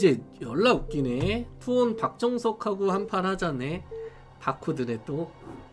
이제 연락 웃기네. 투혼 박정석하고 한 판 하자네. 바코드네 또.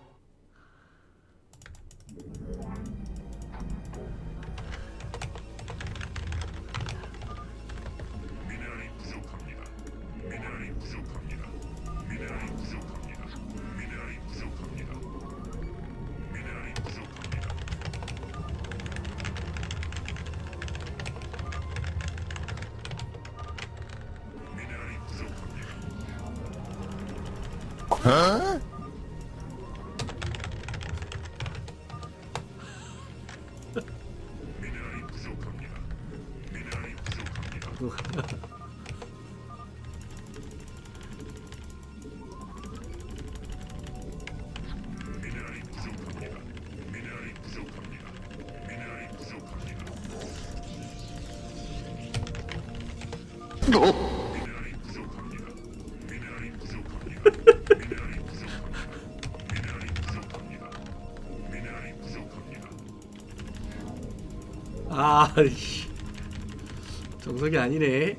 아이씨, 정석이 아니네.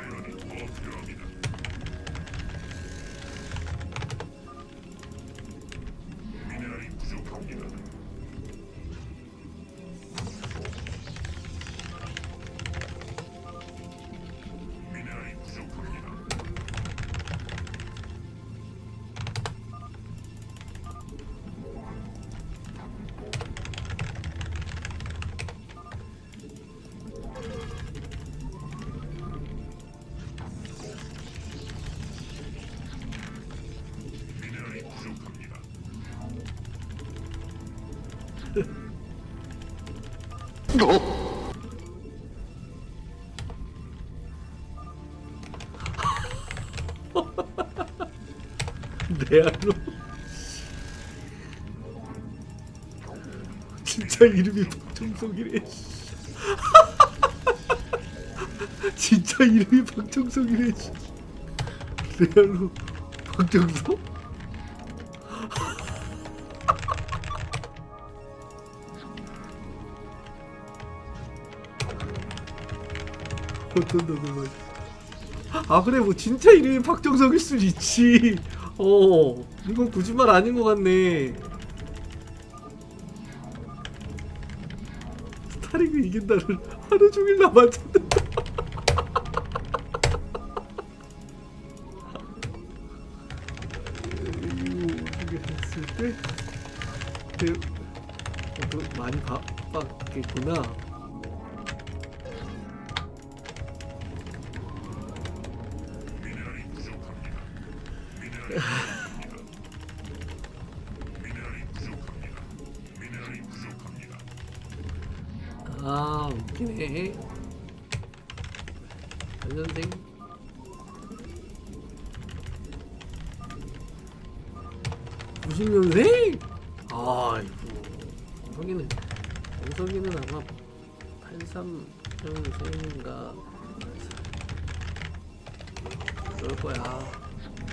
레알로 진짜 이름이 박정석이래. 진짜 이름이 박정석이래. 레알로 박정석? 어떤 놈을 맞아. 아 그래, 뭐 진짜 이름이 박정석일 수는 있지. 이건 거짓말 아닌 것 같네. 스타리그 이긴다를 하루 종일 남았잖아. 이거 했을 때 많이 바빴겠구나. 아 웃기네. 전선생 90년생? 아이고, 정석이는 아마 83년생인가 그럴 거야.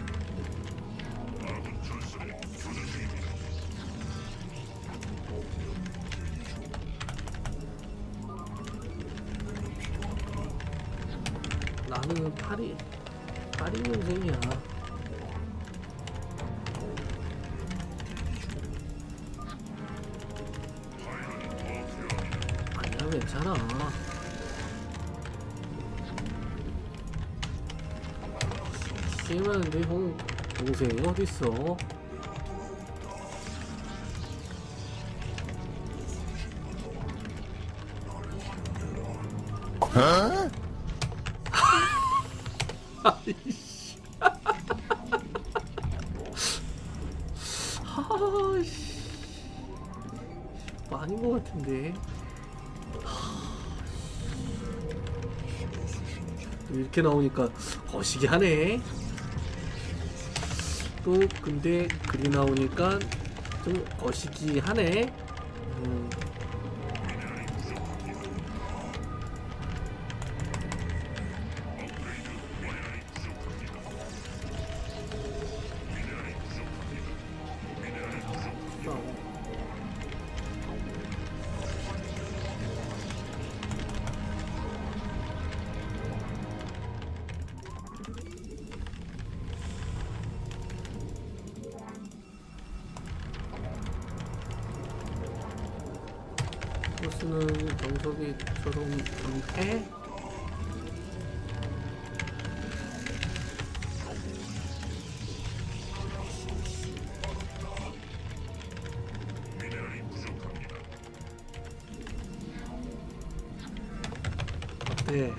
나는 82년생이야. 아니야, 괜찮아. 게임하는데 형 동생이 어딨어? 아이씨. 아닌 것 같은데. 이렇게 나오니까 거시기 하네. 또 근데 글이 나오니까 좀 거시기 하네. 이거는 정석이처럼 해? 네.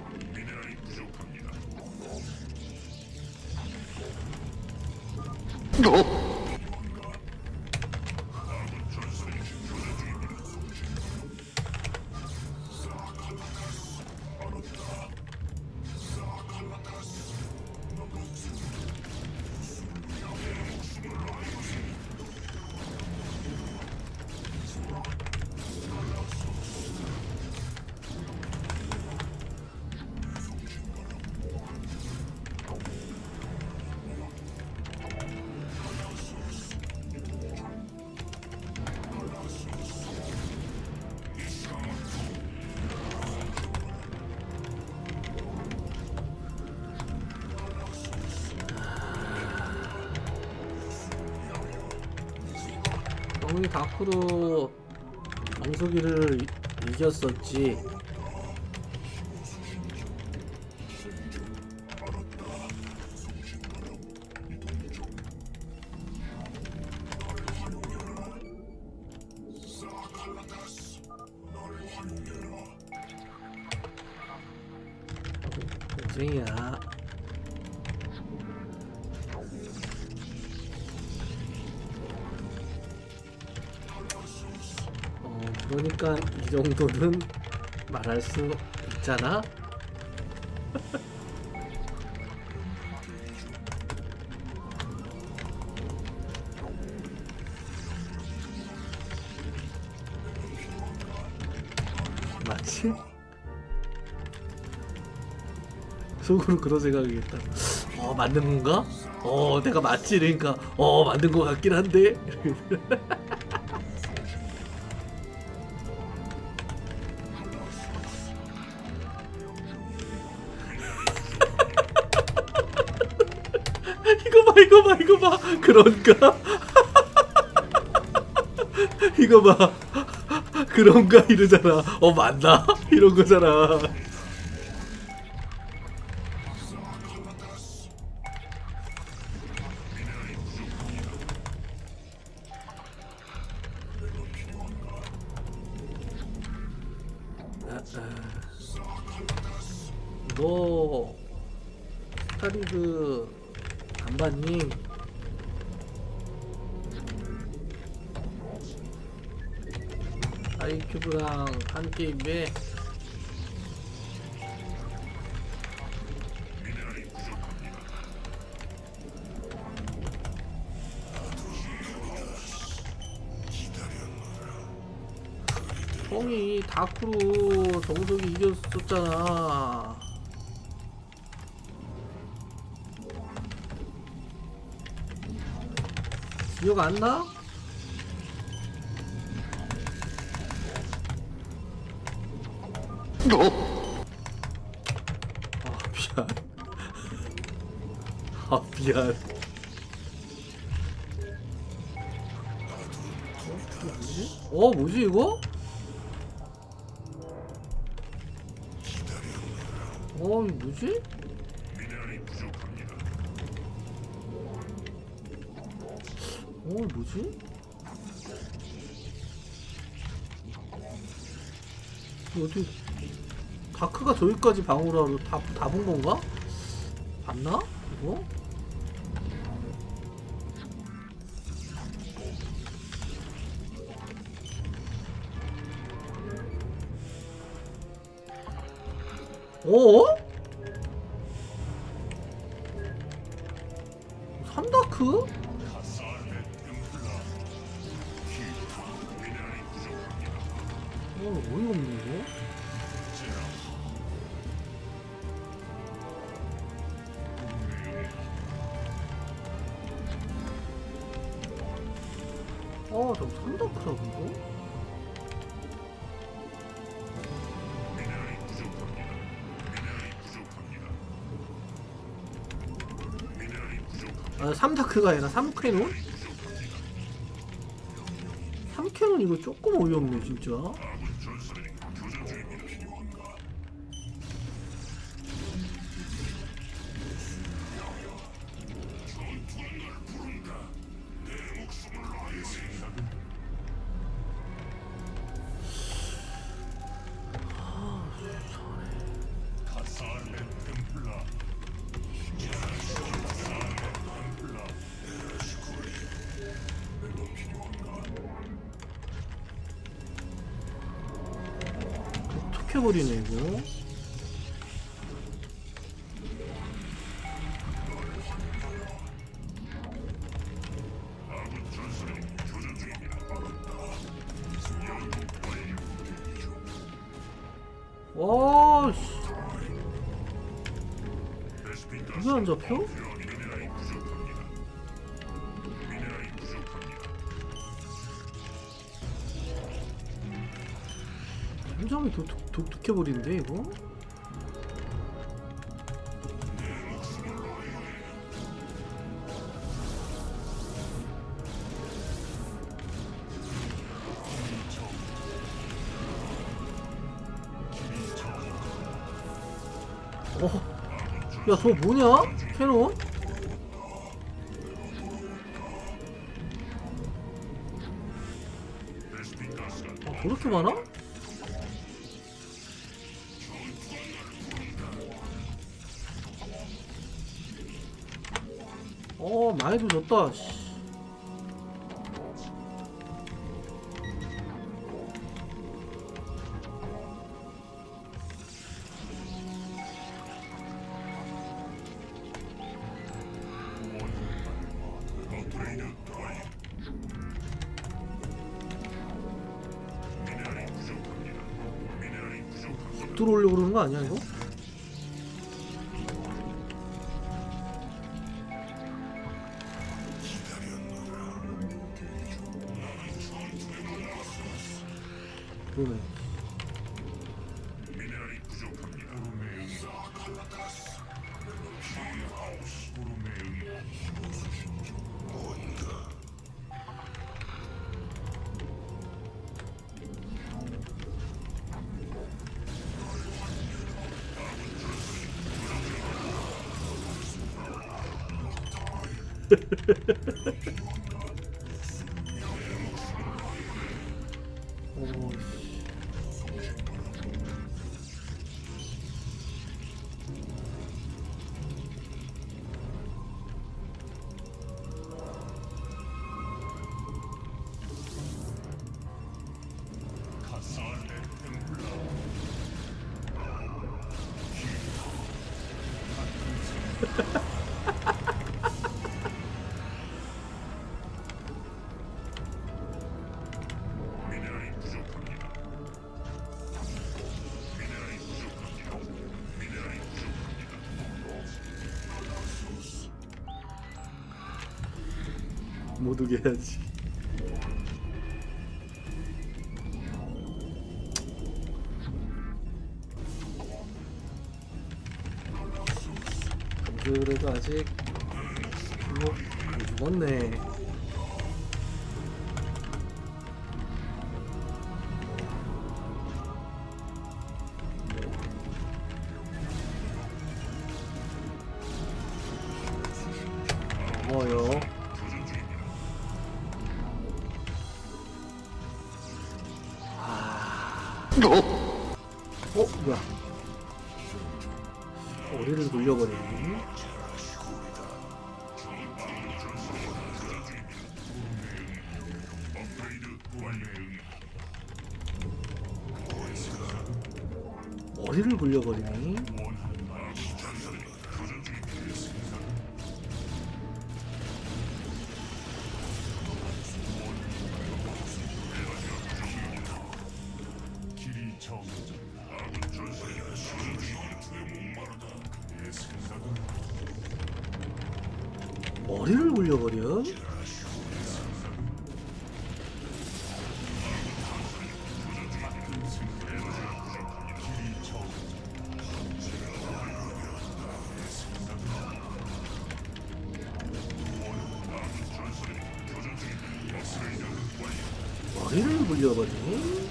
정훈이 다크로 정석이를 이겼었지. 고생이야. 그러니까 이 정도는 말할 수 있잖아? 맞지? 속으로 그런 생각이겠다. 맞는 건가? 내가 맞지? 이러니까 맞는 거 같긴 한데? 이거 봐. 그런가? 이거 봐. 그런가? 이러잖아. 맞나? 이런 거잖아. 너 스타리그 안 봤니? 아이큐브랑 한 게임에 형이 다크로 정석이 이겼었잖아. 기억 안 나? 미안. 뭐지 이거? 이거 뭐지? 뭐지? 어떻게 다크가 저기까지 방어를 다 본 건가? 봤나? 이거? 어? 3다크? 어이가 없네 이거. 저 3다크라고 이거? 아, 3다크가 아니라 3캐논? 3캐논 이거 조금 어이없네 진짜. 독특해버리네 이거. 와, 씨. 이게 안 잡혀? 굉장히 독특해버리는데 이거? 야, 저거 뭐냐? 캐논? 저렇게 많아? 많이 도졌다. 들어오려고 그러는 거 아니야 이거? 그러네. 못 오게 해야지. 그래도 아직 안 죽었네. 뭐요? 뭐야? 머리를 돌려버리니? 머리를 굴려버리니? 머리를 굴려버려? 머리를 굴려버리니?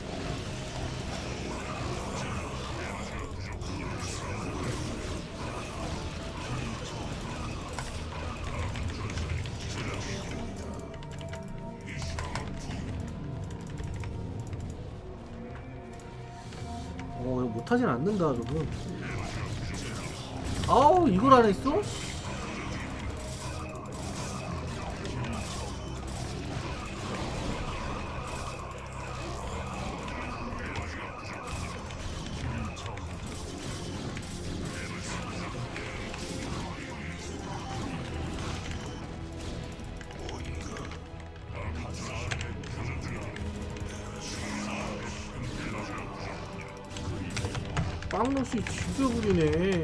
이거 못하진 않는다 저분. 아우 이걸 안 했어? 빵러시 죽여버리네.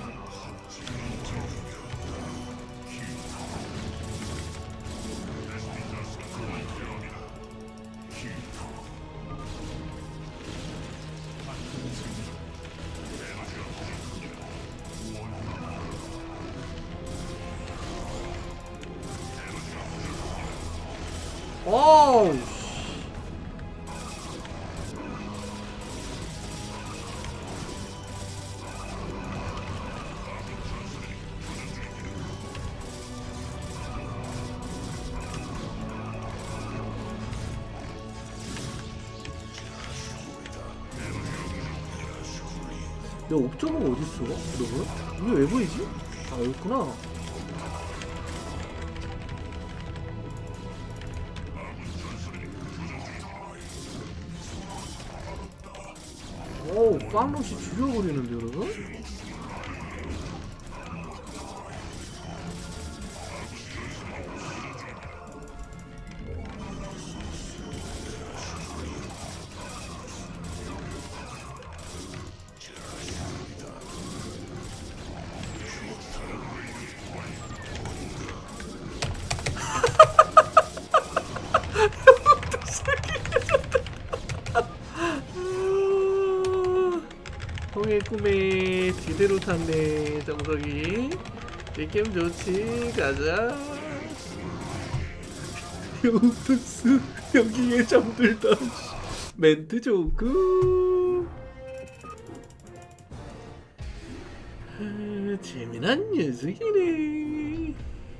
어우. 내 옵저버가 어딨어? 여러분? 이게 왜 보이지? 아 여기있구나. 어우 빵롯이 죽여버리는데 여러분? 형의 꿈에 제대로 탔네 정석이. 이 게임 좋지. 가자. 요토스 여기에 잠들다. 멘트 좋고. 재미난 녀석이네.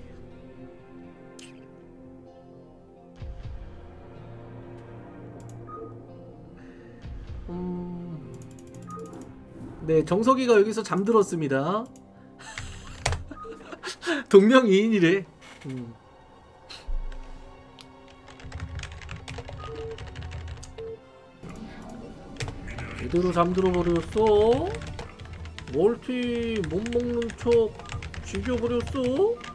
네, 정석이가 여기서 잠들었습니다. 동명이인이래. 제대로 잠들어 버렸어. 멀티 못 먹는 척 죽여버렸어.